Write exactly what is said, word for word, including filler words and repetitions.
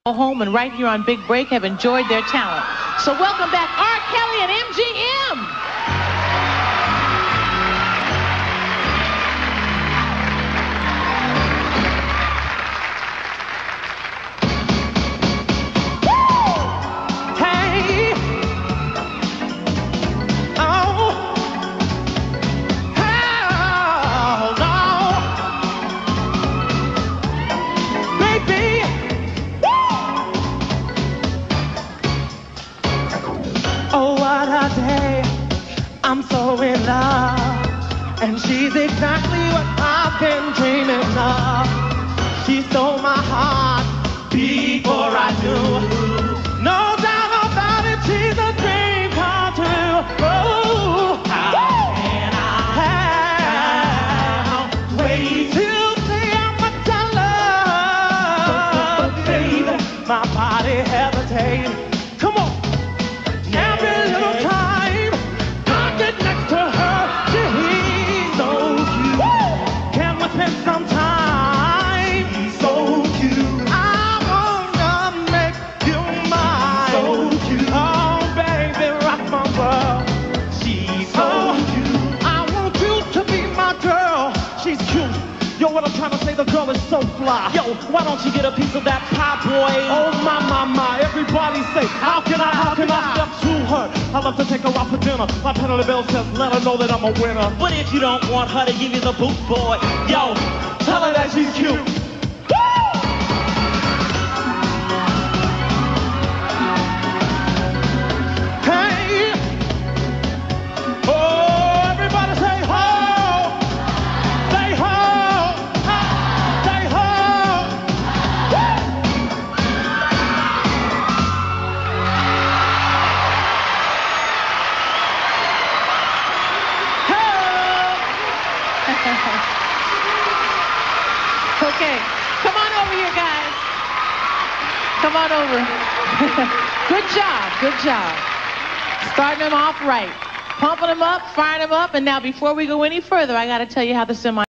home and right here on Big Break have enjoyed their talent. So welcome back R. Kelly and M G M. Oh, what a day, I'm so in love, and she's exactly what I've been dreaming of. She stole my heart before I knew. No doubt about it, she's a dream come true. Oh, how can I have wait to see how much I love, baby, my body hesitates. Come on. Every little time I get next to her, she's so cute. Can we spend some time? She's so cute. I wanna make you mine. So cute. Oh, baby, rock my world. She's so cute. I want you to be my girl. She's cute. Yo, what I'm trying to say, the girl is so fly. Yo, why don't you get a piece of that pie, boy? Oh, my, my, my. Everybody say, how can I, how can I step to her? I love to take her out for dinner. My penalty bill says, let her know that I'm a winner. But if you don't want her to give you the boot, boy, Yo, tell her that she's cute. Hey! Oh, everybody say ho! Say ho! Say ho! Okay, come on over here, guys. Come on over. Good job, good job. Starting them off right. Pumping them up, firing them up, and now before we go any further, I got to tell you how the semi